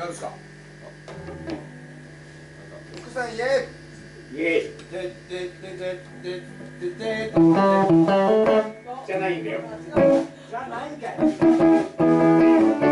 何ですか。福さんイエーイ。イエーイ。じゃないんだよ。じゃないんかい。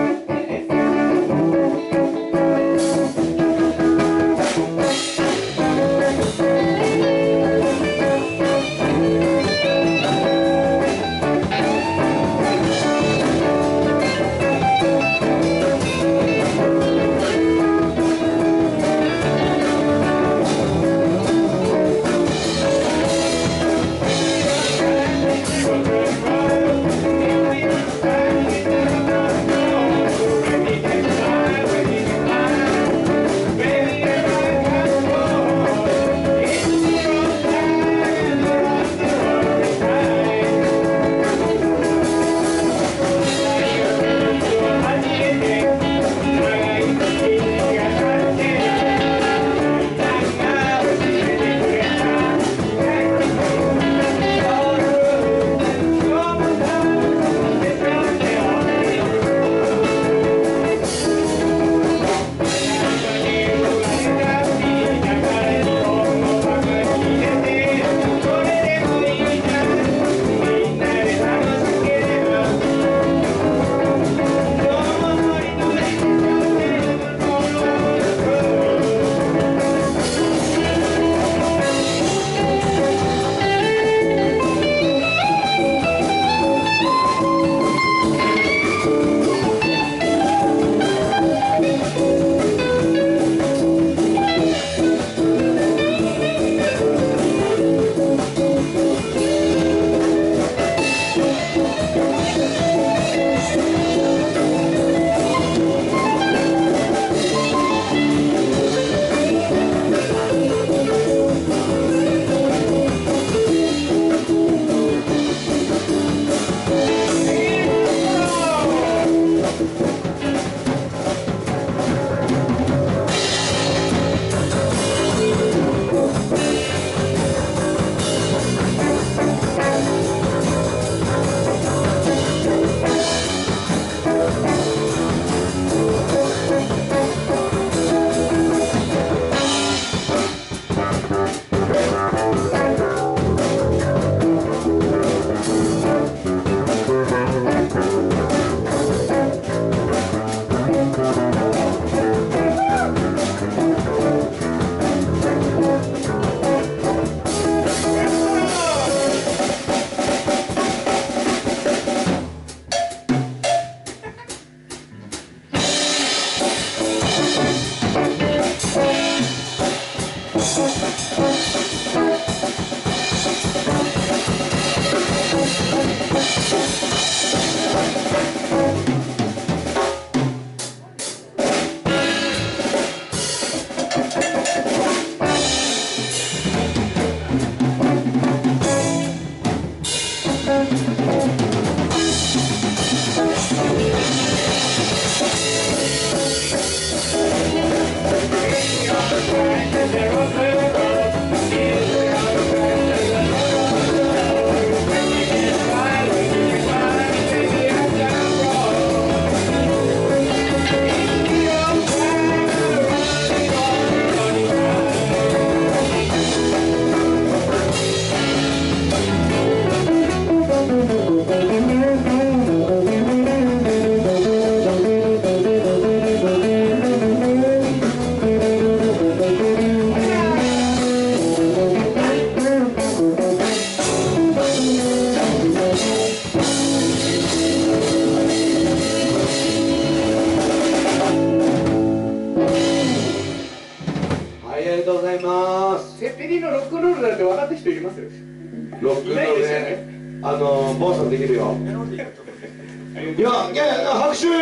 ありがとうございます。 セッペリンのロックンロールなんて分かった人います？ ロックンロールね。ボンさんできるよ。いや拍手。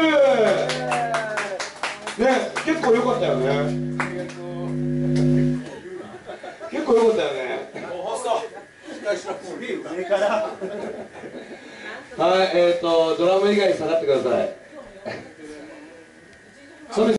ね、結構良かったよね。結構良かったよね。はい、ドラム以外下がってください。